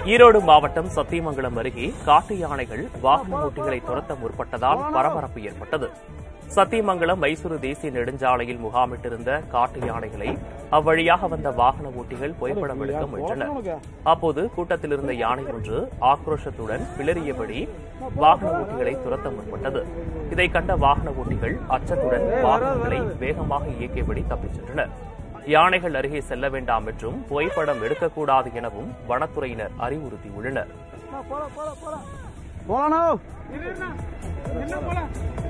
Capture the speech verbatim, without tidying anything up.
ஈரோடு மாவட்டம் சத்தியமங்கலம் அருகே காட்டு யானைகள் வாகன ஓட்டிகளை துரத்த முற்பட்டதால் பரபரப்பு ஏற்பட்டது. சத்தியமங்கலம் மைசூரு தேசிய நெடுஞ்சாலையில் முகாமிட்டிருந்த காட்டு யானைகளை அவ்வழியாக வந்த வாகன ஓட்டிகள் புகைப்படம் எடுக்க முயன்றனர். அப்போது கூட்டத்தில் இருந்த யானை ஒன்று ஆக்ரோஷத்துடன் பிளறியபடி வாகன ஓட்டிகளை துரத்த முற்பட்டது. இதை கண்ட வாகன ஓட்டிகள் அச்சத்துடன் வாகனங்களை வேகமாக இயக்கியபடி தப்பிச் சென்றனர். யானைகள் அருகே செல்ல வேண்டாம் என்றும் புகைப்படம் எடுக்கக்கூடாது எனவும் வனத்துறையினர் அறிவுறுத்தியுள்ளனர்.